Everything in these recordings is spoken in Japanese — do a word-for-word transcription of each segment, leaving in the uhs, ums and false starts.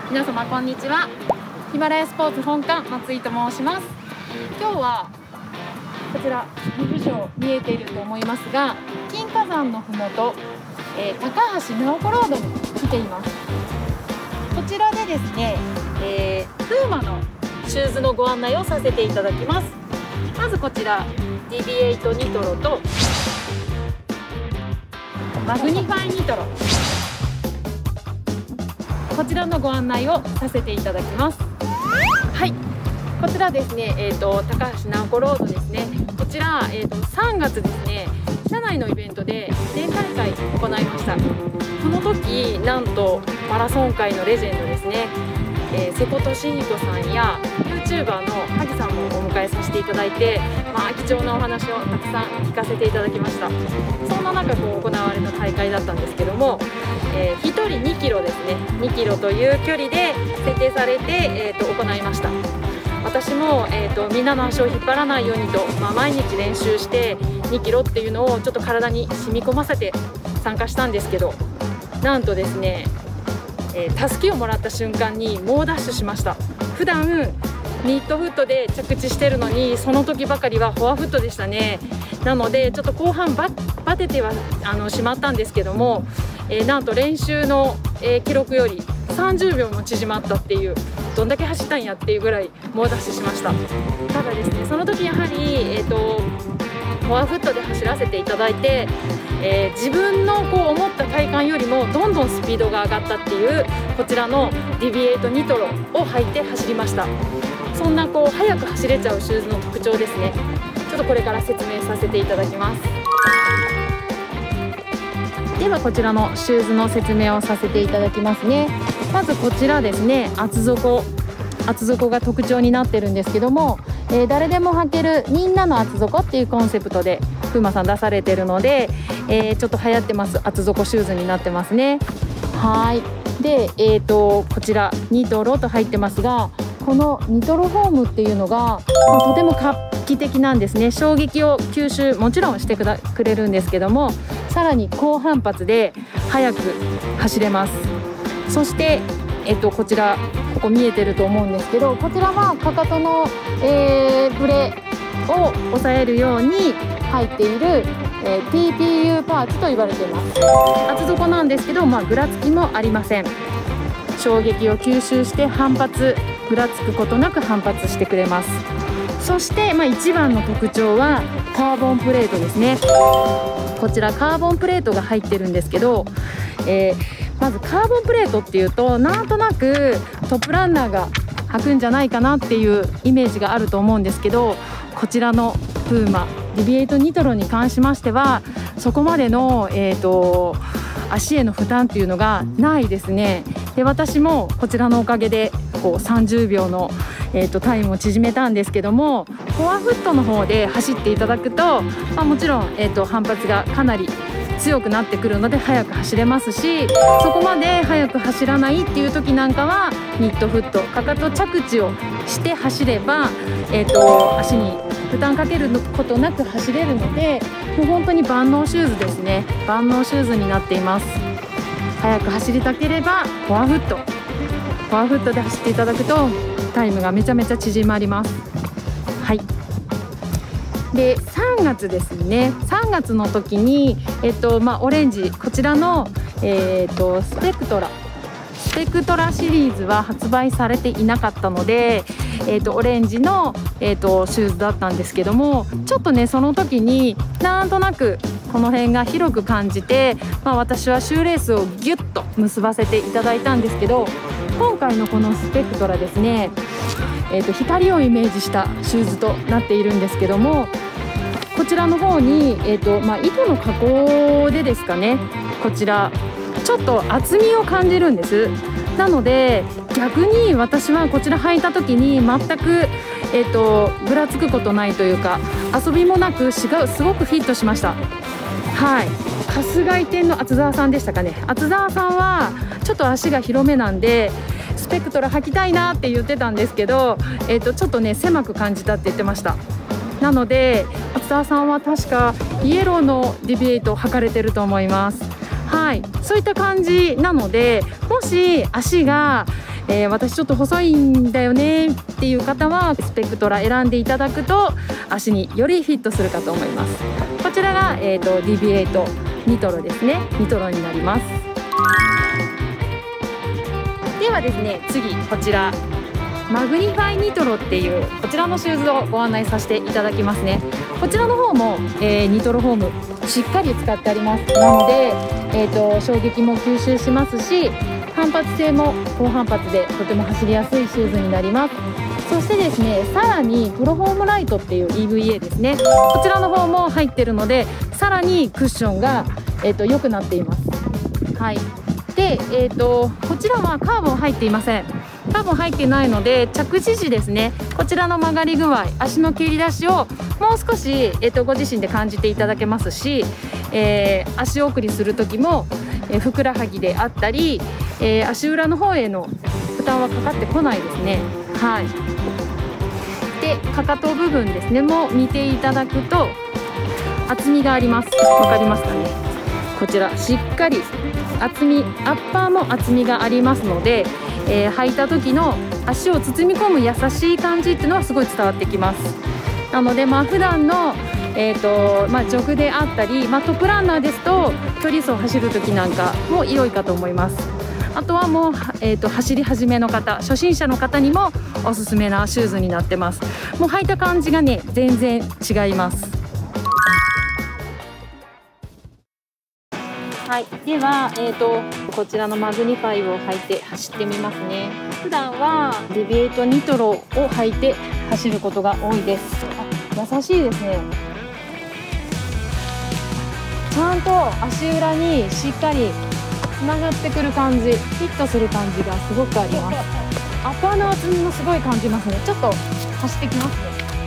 皆様こんにちは。ヒマラヤスポーツ本館松井と申します。今日はこちら陸上見えていると思いますが、金華山のふもと、えー、高橋直子ロードに来ています。こちらでですね、えー、プーマのシューズのご案内をさせていただきます。まずこちら ディービーエイト ニトロとマグニファイニトロ、こちらのご案内をさせていただきます。はい、こちらですね、えーと、高橋直子ロードですね。こちら、えーと、さんがつですね、社内のイベントで記念大会行いました。その時なんとマラソン界のレジェンドですね、えー、瀬古利彦さんや ユーチューバー の萩さんもお迎えさせていただいて、まあ、貴重なお話をたくさん聞かせていただきました。そんな中こう行われた大会だったんですけども、えー、ひとりにキロですね、にキロという距離で設定されて、えー、と行いました。私も、えー、とみんなの足を引っ張らないようにと、まあ、毎日練習してにキロっていうのをちょっと体に染み込ませて参加したんですけど、なんとですね、えー、たすきをもらった瞬間に猛ダッシュしました。普段ミッドフットで着地してるのに、その時ばかりはフォアフットでしたね。なのでちょっと後半ババテてはあのしまったんですけども、えー、なんと練習の、えー、記録よりさんじゅうびょうも縮まったっていう、どんだけ走ったんやっていうぐらい猛ダッシュしました。ただですね、その時やはり、えーと、フォアフットで走らせていただいて、えー、自分のこう思った体感よりもどんどんスピードが上がったっていう、こちらの ディービーエイト ニトロを履いて走りました。そんなこう速く走れちゃうシューズの特徴ですね。ちょっとこれから説明させていただきます。ではこちらのシューズの説明をさせていただきますね。まずこちらですね、厚底厚底が特徴になってるんですけども、えー、誰でも履けるみんなの厚底っていうコンセプトでプーマさん出されてるので、えー、ちょっと流行ってます厚底シューズになってますね。はい。で、えーとこちらニトロと入ってますが、このニトロフォームっていうのが、まあ、とても画期的なんですね。衝撃を吸収もちろんしてくだくれるんですけども、さらに高反発で速く走れます。そして、えっと、こちらここ見えてると思うんですけど、こちらはかかとの、えー、ブレを抑えるように入っている、えー、ティーピーユー パーツと言われています。厚底なんですけど、まあ、ぐらつきもありません。衝撃を吸収して反発ぐらつくことなく反発してくれます。そして、まあ、一番の特徴はカーボンプレートですね。こちらカーボンプレートが入ってるんですけど、えー、まずカーボンプレートっていうとなんとなくトップランナーが履くんじゃないかなっていうイメージがあると思うんですけど、こちらのプーマ ディービーエイト ニトロに関しましてはそこまでの、えーと、足への負担っていうのがないですね。で、私もこちらのおかげでこうさんじゅうびょうの、えーと、タイムを縮めたんですけども、フォアフットの方で走っていただくと、まあ、もちろん、えーと、反発がかなり強くなってくるので速く走れますし、そこまで速く走らないっていう時なんかはミッドフットかかと着地をして走れば、えーと、足に負担かけることなく走れるので、もう本当に万能シューズですね。万能シューズになっています。速く走りたければフォアフットフォアフットで走っていただくとタイムがめちゃめちゃ縮まります。はい。で、さんがつですね。さんがつの時に、えっとまあ、オレンジこちらの、えー、とスペクトラスペクトラシリーズは発売されていなかったので、えー、とオレンジの、えー、とシューズだったんですけども、ちょっとねその時になんとなくこの辺が広く感じて、まあ、私はシューレースをギュッと結ばせていただいたんですけど、今回のこのスペクトラですね、えー、と光をイメージしたシューズとなっているんですけども、こちらの方に、えーとまあ、糸の加工でですかね、こちらちょっと厚みを感じるんです。なので逆に私はこちら履いた時に全く、えーとぐらつくことないというか、遊びもなくすごくフィットしました。はい。春日井店の厚澤さんでしたかね。厚澤さんはちょっと足が広めなんでスペクトラ履きたいなって言ってたんですけど、えーとちょっとね狭く感じたって言ってました。なので厚澤さんは確かイエローのディビエイトを履かれてると思います。はい、そういった感じなので、もし足がえー、私ちょっと細いんだよねっていう方はスペクトラ選んでいただくと足によりフィットするかと思います。こちらが、えーと、ディビエイトニトロですね。ニトロになります。ではですね、次こちらマグニファイニトロっていうこちらのシューズをご案内させていただきますね。こちらの方も、えー、ニトロフォームしっかり使ってあります。なので、えーと、衝撃も吸収しますし、反発性も高反発でとても走りやすいシューズになります。そしてですね、さらにプロフォームライトっていう イーブイエー ですね、こちらの方も入ってるので、さらにクッションが、えーと、良くなっています。はい。で、えーと、こちらはカーボン入っていません。カーボン入ってないので、着地時ですね、こちらの曲がり具合、足の蹴り出しをもう少し、えーと、ご自身で感じていただけますし、えー、足送りする時も、えー、ふくらはぎであったり、えー、足裏の方への負担はかかってこないですね。はい。で、かかと部分ですねも見ていただくと厚みがあります。わかりますかね。こちらしっかり厚み、アッパーも厚みがありますので、えー、履いた時の足を包み込む優しい感じっていうのはすごい伝わってきます。なので、まあ普段のえーとまあ、ジョグであったり、まあ、トップランナーですと距離走を走る時なんかも良いかと思います。あとはもう、えーと走り始めの方、初心者の方にもおすすめなシューズになってます。もう履いた感じがね全然違います。はい、では、えーとこちらのマグニファイを履いて走ってみますね。普段はディビエイトニトロを履いて走ることが多いです。あ、優しいですね。ちゃんと足裏にしっかりつながってくる感じ、フィットする感じがすごくあります。アッパーの厚みもすごい感じますね。ちょっと走ってきますね。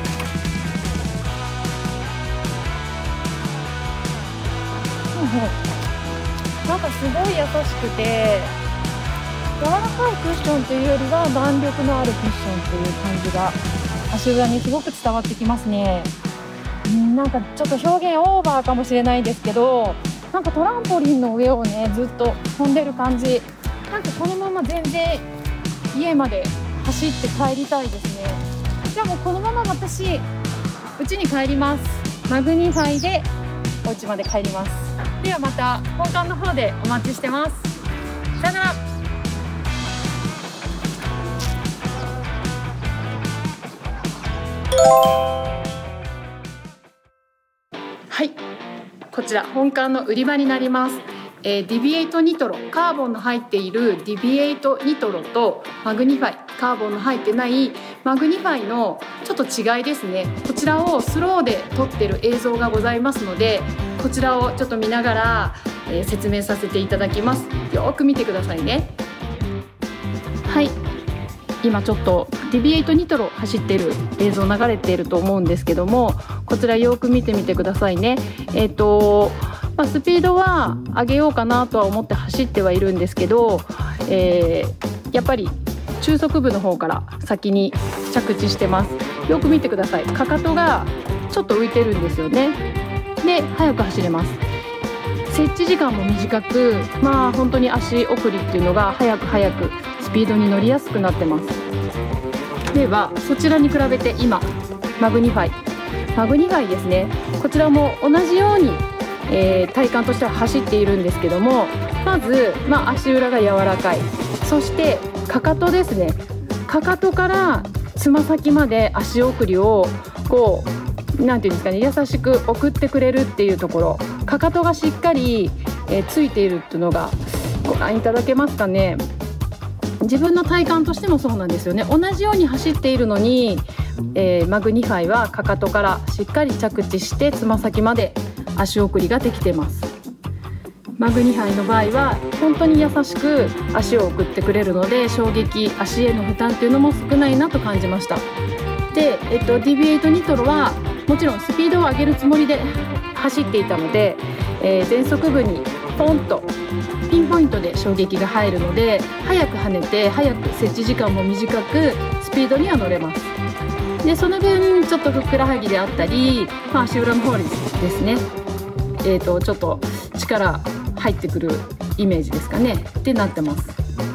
なんかすごい優しくて柔らかいクッションというよりは弾力のあるクッションという感じが足裏にすごく伝わってきますね。なんかちょっと表現オーバーかもしれないですけど、なんかトランポリンの上をねずっと飛んでる感じ。なんかこのまま全然家まで走って帰りたいですね。じゃあもうこのまま私家に帰ります。マグニファイでお家まで帰ります。ではまた本館の方でお待ちしてます。さよなら。はい、こちら本館の売り場になります。えー、ディビエイトニトロカーボンの入っているディビエイトニトロとマグニファイカーボンの入ってないマグニファイのちょっと違いですね。こちらをスローで撮ってる映像がございますので、こちらをちょっと見ながら、えー、説明させていただきます。よーく見てくださいね。はい、今ちょっとディビエイトニトロ走ってる映像流れていると思うんですけども、こちらよく見てみてくださいね。えっと、まあ、スピードは上げようかなとは思って走ってはいるんですけど、えー、やっぱり中速部の方から先に着地してます。よく見てください。かかとがちょっと浮いてるんですよね。で、速く走れます。設置時間も短く、まあ本当に足送りっていうのが速く速くスピードに乗りやすくなってます。ではそちらに比べて今マグニファイマグニファイですね。こちらも同じように、えー、体感としては走っているんですけども、まず、まあ、足裏が柔らかい。そしてかかとですね。かかとからつま先まで足送りをこうなんていうんですかね、優しく送ってくれるっていうところ、かかとがしっかり、えー、ついているっていうのがご覧いただけますかね。自分の体感としてもそうなんですよね。同じように走っているのに、えー、マグニファイはかかとからしっかり着地してつま先まで足送りができてます。マグニファイの場合は本当に優しく足を送ってくれるので、衝撃、足への負担っていうのも少ないなと感じました。で、えっと、ディビエイトニトロはもちろんスピードを上げるつもりで走っていたので、えー、前足部にポンとピンポイントで衝撃が入るので、早く跳ねて早く設置時間も短くスピードには乗れます。でその分ちょっとふくらはぎであったり、まあ、足裏の方ですね、えーとちょっと力入ってくるイメージですかねってなってます。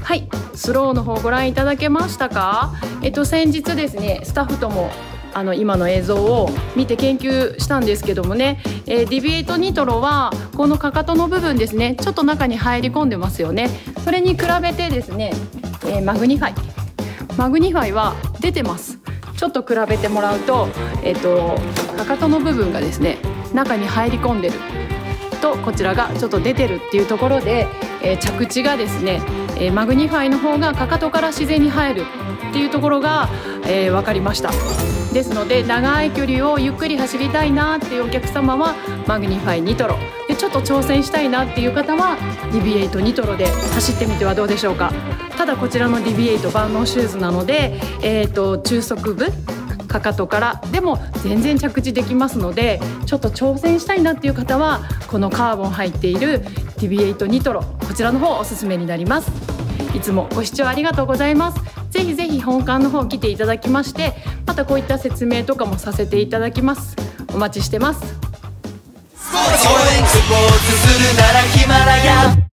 はい、スローの方ご覧いただけましたか？えっと先日ですね、スタッフともあの今の映像を見て研究したんですけどもね、えー、ディビエイトニトロはこのかかとの部分ですね、ちょっと中に入り込んでますよね。それに比べてですね、えー、マグニファイマグニファイは出てます。ちょっと比べてもらうと、えっとかかとの部分がですね中に入り込んでると、こちらがちょっと出てるっていうところで、えー、着地がですね、えー、マグニファイの方がかかとから自然に入るっていうところが、えー、分かりました。ですので長い距離をゆっくり走りたいなっていうお客様はマグニファイニトロで、ちょっと挑戦したいなっていう方はディビエイトニトロで走ってみてはどうでしょうか。ただこちらのディビエイト万能シューズなので、えー、と中足部かかとからでも全然着地できますので、ちょっと挑戦したいなっていう方はこのカーボン入っているディビエイトニトロ、こちらの方おすすめになります。いつもご視聴ありがとうございます。ぜひぜひ本館の方来ていただきまして、またこういった説明とかもさせていただきます。お待ちしてます。スポーツするならヒマラヤ。